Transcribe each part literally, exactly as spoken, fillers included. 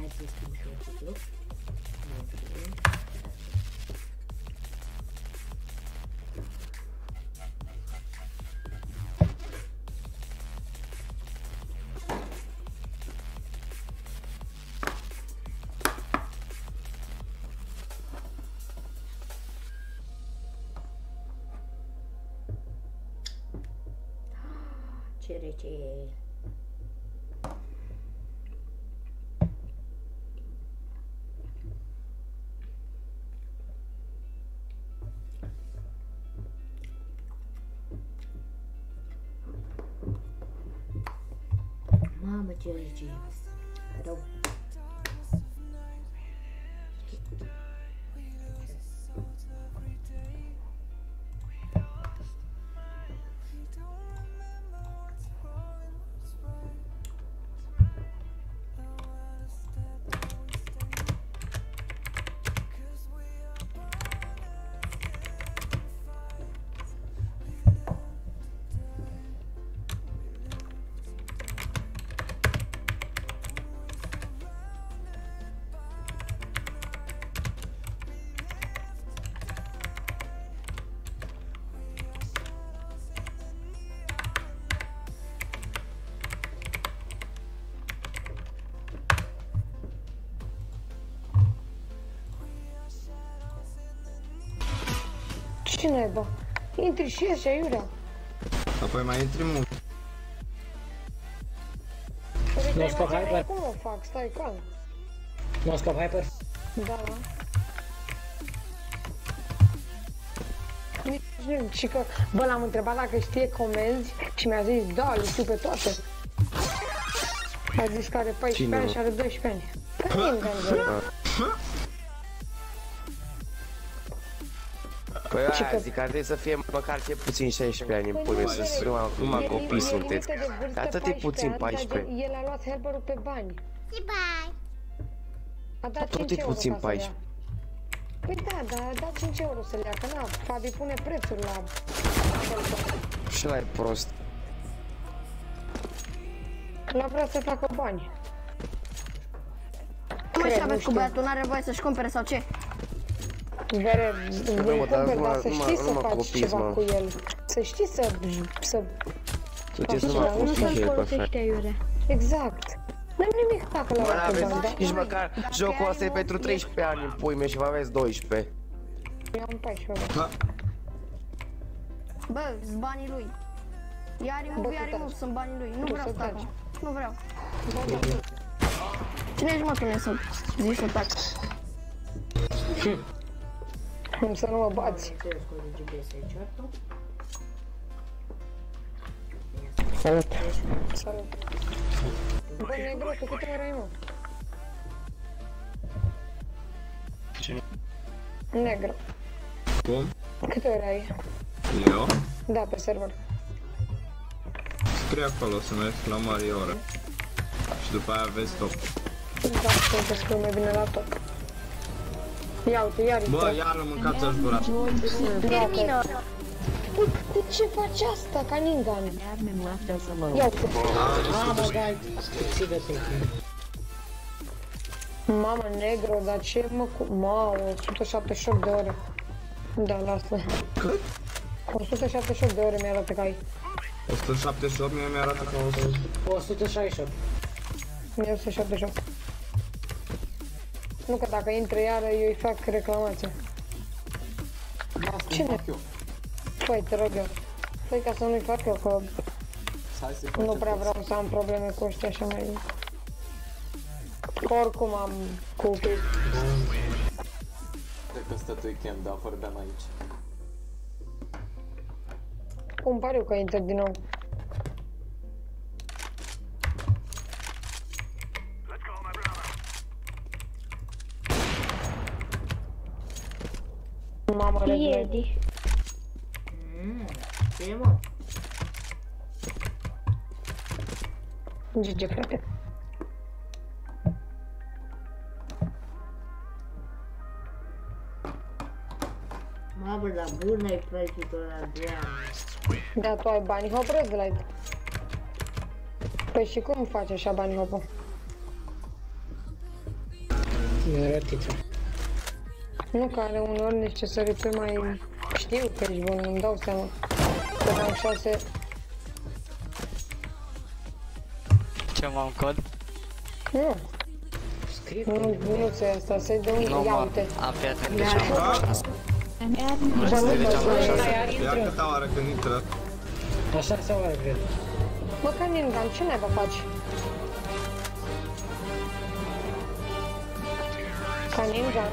Hai să schimb și eu cu joc. Ce rece e. Mamă, ce rece e. Rău. Ce naiba? Intri și ieși, aiurea. Apoi mai intri mult. Nu scap hyper? Cum o fac? Stai calm. Nu scap hyper? Da, da. Și că, bă, l-am întrebat dacă știe comenzi și mi-a zis, da, le știu pe toate. A zis că are paisprezece ani și are doisprezece ani. Pe nimeni, Păi aia zic, ar trebui să fie măcar ce puțin șaisprezece ani în pune, să spune numai copii sunteți. Atât e puțin paisprezece. El a luat helperul pe bani. A dat Tot e puțin paisprezece. Păi da, dar a dat cinci euro să le ia, că na, Fabi pune prețul la helper. Și ăla e prost. L-a vrea să facă bani. Cum așa aveți cu băiatul? N-are voie să-și cumpere sau ce? Vere, mă, dar dar numai- să știi numai- să numai faci copii, ceva mă. cu el. Să știi să... să... Sunteți Așa, numai nu copii să-l și e folosește perfect. aiurea. Exact. N-am nimic dacă Bă, l-a luat pe bani, n-aveți dar nici măcar jocul ăsta e pentru treisprezece ani în pui mei și vă aveți doisprezece. eu am paisprezece. Bă, sunt banii lui. Ia remove, Bă, ia tu remove, taci. sunt banii lui. Nu Tu vreau să să tac. taci. Nu vreau. Da, da. Cine ești mă tine să zici să tac? Cum să nu mă bați. Salut. Salut. Bă, negru, tu câte ori ai, mă? Ce? Negru. Cum? Câte ori ai? Eu? Da, pe server. Scrie acolo să mergi la mare oră. Și după aia vezi top. Da, să te scriu mai bine la top. Ia uite, iar Bă, intră. iar mâncați aș gura. Termină! Ui, de ce faci asta, ca ningan? Ia uite. Mamă, dai, ce de pe Mamă, negru, dar ce mă cu... Mamă, o sută șaptezeci și opt de ore. Da, lasă. Cât? o sută șaptezeci și opt de ore mi-arată că ai. o sută șaptezeci și opt, mie mi-arată ca o sută. o sută șaizeci și opt. Mie o sută șaptezeci și opt. Nu că dacă intră iară, eu îi fac reclamație. Cine? Păi, te rog eu. Păi, ca să nu-i fac eu, că nu prea vreau să am probleme cu ăștia așa mai... Că oricum am cu... Cred că stătui camp, dar vorbeam aici. Cum pare eu că intră din nou. Mamă, Redley. Mmm, ce mă? G G, frate. Mamă, dar bună e plătitul ăla, Doamne. Da, tu ai bani hop, Redley. Păi și cum faci așa bani hop? Mi-a rătiță. Nu că are uneori niște sărituri mai... Știu că ești bun, îmi dau seama. Că dau șase... Ce m-am cod? Nu, Scrie nu, nu ți asta, să-i dă un... Nu Ia mă, uite. a, fii atent, deci am șase. Nu Să știu nu de ce am vă șase. Ia câta oară când intră. Așa se oare, cred. Mă, că Ningan, ce naiba faci? Ca Ningan,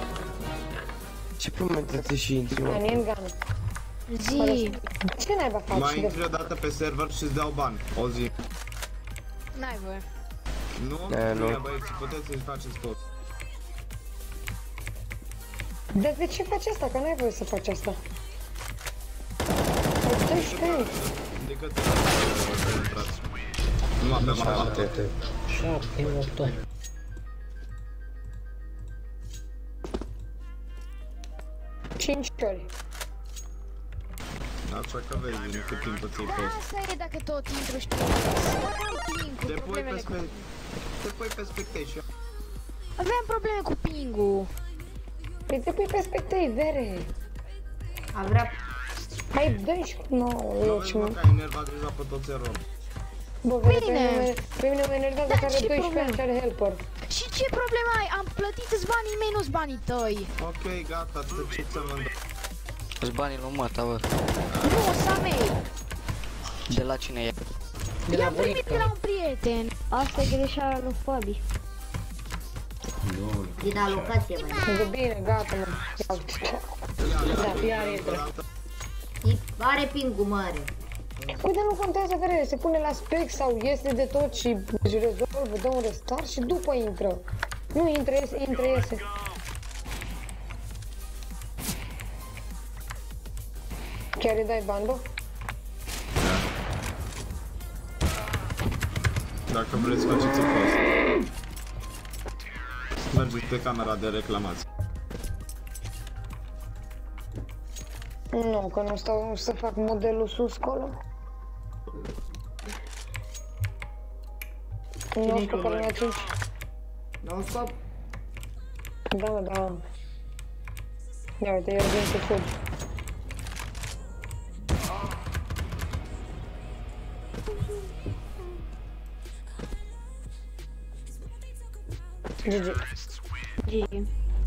Ce promentate și intri, ca mă? Ningan. Zi. Ce naiba faci? Mai de- intri o dată pe server și îți dau bani. O zi. N-ai voie. Nu? E, nu. Bine, băieți, puteți să-i faceți tot. De, de ce faci asta? Că n-ai voie să faci asta. Ai doisprezece ani. Adică te să intrați. Nu avem Șapte, mapă. te. șapte, opt ori. cinci ori. Așa că vezi din cât timp ți-ai fost. Asta e dacă tot intru știu. Dacă am ping cu Te pui problemele pe cu... spe... Te pui pe spectation. Aveam probleme cu ping-ul. Păi te pui pe spectate, A vrea... Ai doisprezece. No, Nu eu vezi, ce mă, mă... că ai enervat deja pe toți erori. Bă, vede, pe Bine. mine, pe mine mă enervează Dar că are ce doisprezece problemă? ani și are helper. Și ce problemă ai? Am plătit îți banii mei, nu-ți banii tăi. Ok, gata, te ce ți-am vândut. Îți banii lui măta, bă. Nu, sa mei. De la cine e? De la I-am primit de la bunica. un prieten. Asta e greșeala lui Fabi. Din alocație, mai. De bine, gata, mă. Ia uite. Da, iar intră. Are pingul mare. Uite, nu contează care e, se pune la spec sau iese de tot și își rezolvă, dă un restart și după intră. Nu intră, iese, intră, iese. Chiar îi dai bani, bă? Dacă vreți, faceți o pauză. Mergeți pe camera de reclamați. Nu, că nu stau să fac modelul sus colo. Nu știu că lumea cinci. Non-stop. Da, mă, da. Ia uite, eu vin cu fugi. G G. G.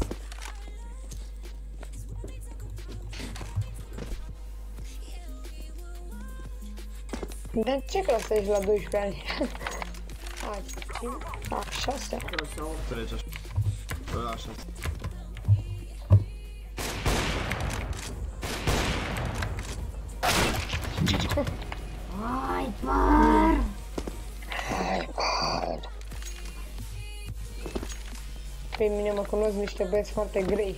De ce clasă ești la doisprezece ani? A, a șasea. Trece așa. Bă, așa. Hai, par! Pe mine mă cunosc niște băieți foarte grei.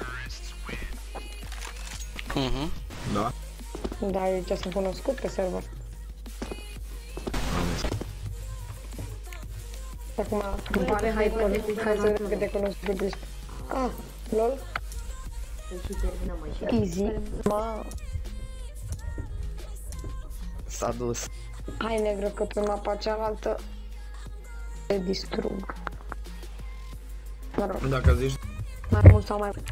Mhm. Da? Dar eu ce sunt cunoscut pe server. Acum îmi pare hyper, hai să vedem cât de cunoscut ești. Ah, lol, Să și terminăm așa. easy, ma. S-a dus. Hai negru că pe mapa cealaltă te distrug. Mă rog, Dacă zici, mai mult sau mai mult.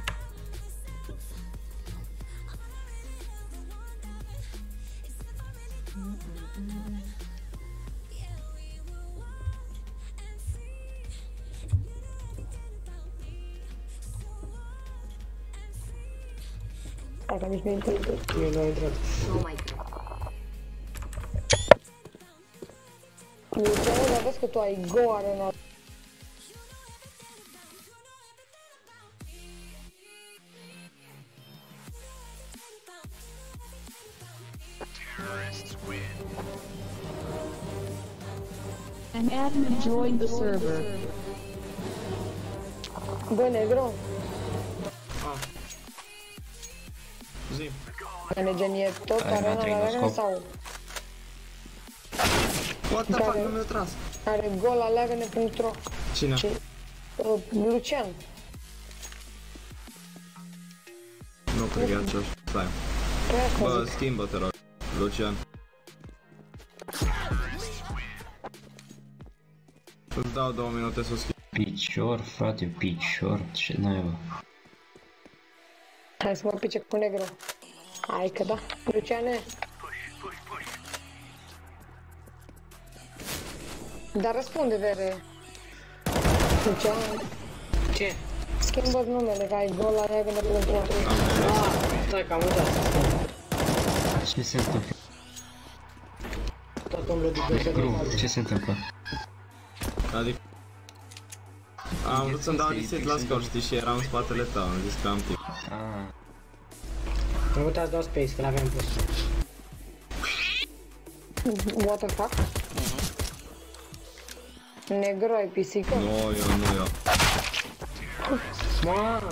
Dacă nici nu intră. Eu nu am intrat. Nu mai cred. Eu te dar vezi că tu ai go arena. An admin joined the server. Bă, negru, zi. Manegen e tot Hai, arena Matrin, la arena scop. sau What the fuck, Care? nu mi-a tras. are gol aleagă-ne punct ro. Cine? Și uh, Lucian. Nu cred că e același. Stai. Cred că Bă, zic. schimbă, te rog. Lucian. Îți dau două minute să o schimb. Picior, frate, picior, ce naiba. Hai să mă pice cu negru. Hai că da. Luciane. Dar răspunde, vere. Luciane. Ce? Schimbă-ți numele, că ai gol la ea când te într-o. Stai că am uitat. Ce se întâmplă? Tot omul de Negru, ce se întâmplă? Adică... Am vrut să-mi dau reset la score, știi, și eram în spatele tău, am zis că am timp. Ah. Am uitat să dau space, că l-aveam pus. What the fuck? Negru, ai pisică? Nu, eu, nu, eu. Mamă!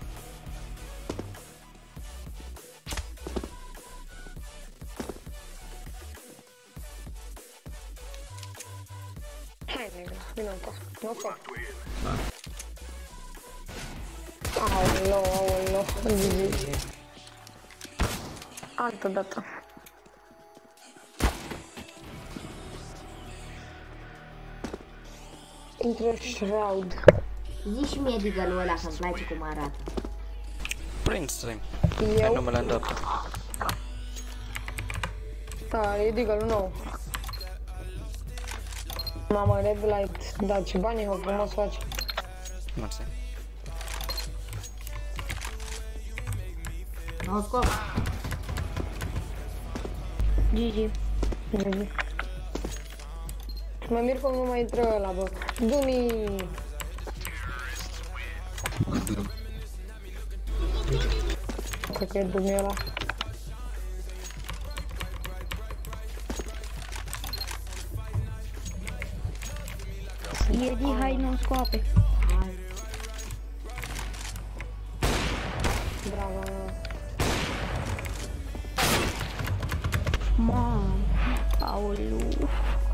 Hai, negru, vină încă. Nu fac. Da. Aoleu, aoleu, Gigi. Altă dată. Intră Shroud. Zi și mie Deagle-ul ăla că-mi place cum arată. Print stream. Eu? Ai numele în dat. Da, e Deagle-ul nou. Mamă, Red Light, da, ce bani e, frumos faci. Mersi. Nu scop. Gigi. Gigi. Mă mir cum nu mai intră ăla, bă. Dumi! Cred că e Dumi ăla. Edi, hai, nu scoape. Bravo. Mam, aoleu.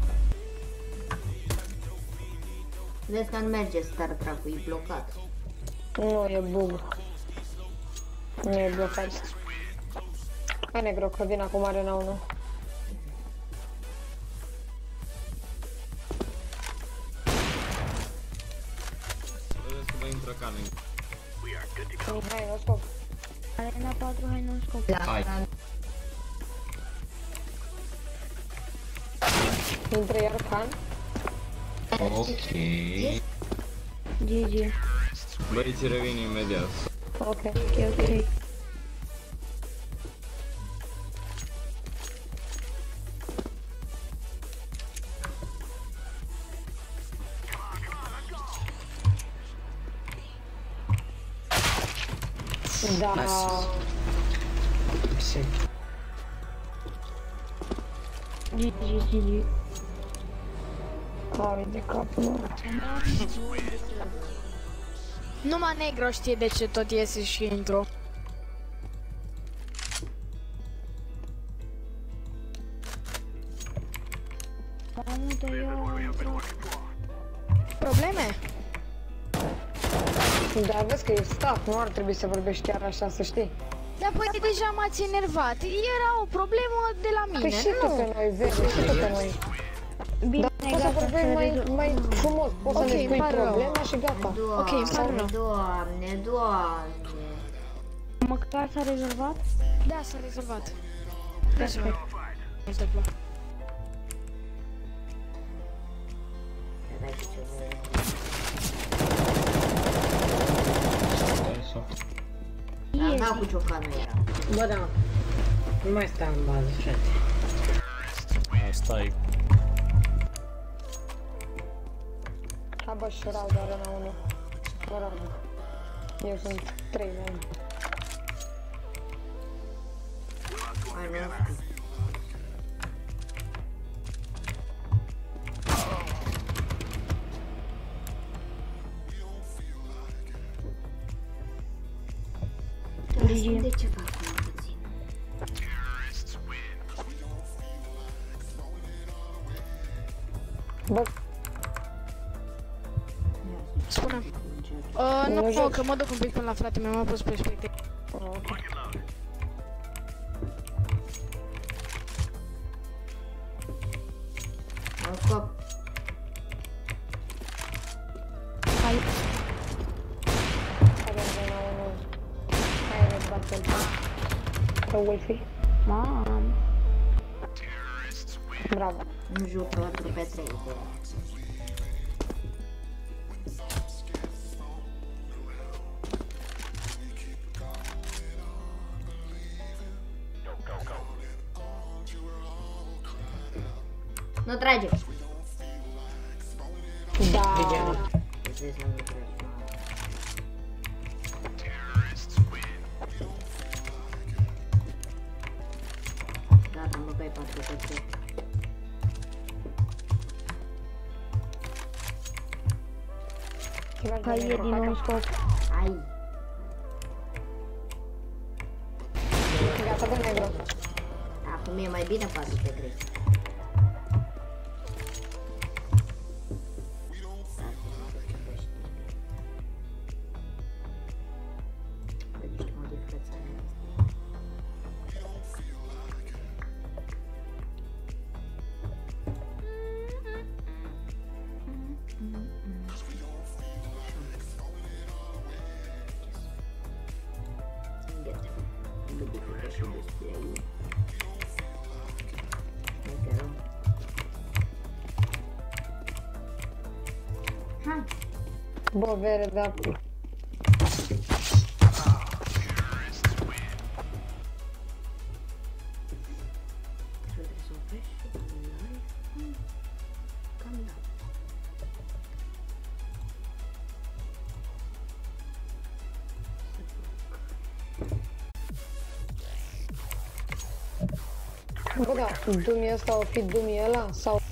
Vezi că nu merge StarCraft-ul, e blocat. Nu, e bug. Nu e blocat. Hai, negru, că vin acum arena unu. Vedeți că vă intră Cunning. Hai, nu scop. Arena patru, hai, nu scoape. Hai. Intră iar Khan. Ok. Gigi. Băieții revin imediat. Ok. Ok, ok. Da. Mersi. Gigi, Gigi. Hai de capul meu. Numai Negro știe de ce tot iese și intro. Probleme? Da, vezi că e staff, nu ar trebui să vorbești chiar așa, să știi. Da, păi deja m-ați enervat. Era o problemă de la mine, Păi și nu? tu pe noi, vezi, și tu pe noi. Bine, Dar poți să vorbești mai, mai frumos, poți Ok, să ne spui îmi pare rău. problema și gata. Ok, îmi pare rău. Doamne, doamne. Măcar s-a rezolvat? Da, s-a rezolvat. Perfect. Întâmplă. Dar n-am cu ciocanul era. Bă, da. Nu mai stai în bază, frate. Stai. Hai bă, șurau de arena unu. Mă rog, eu sunt trei la unu. Hai, nu știu. De ce fac mai puțin? Bă, Spune. Uh, nu, nu, că mă duc un pic până la frate meu, m-am pus pe specte. Am scop. Hai. Avem de la unul. Hai, aveți battle pass. Pe Wolfie. Mam. Bravo. Un jucător pe trei. Nu trage! Da. Vezi, nu trage. Gata, am băgat patru pe trei. Hai e din nou scop. Hai! Gata, bă, negru. Acum e mai bine patru pe trei. Bă, vere, da. Bă, da, dumii ăsta o fi dumii ăla sau